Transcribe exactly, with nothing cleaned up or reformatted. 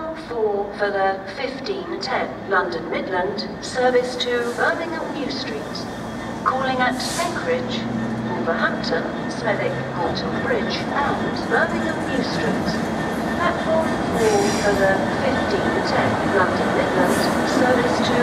Platform four for the fifteen ten London Midland service to Birmingham New Street. Calling at Anchorage, Wolverhampton, Smethwick, Gorton Bridge and Birmingham New Street. Platform four for the fifteen ten London Midland service to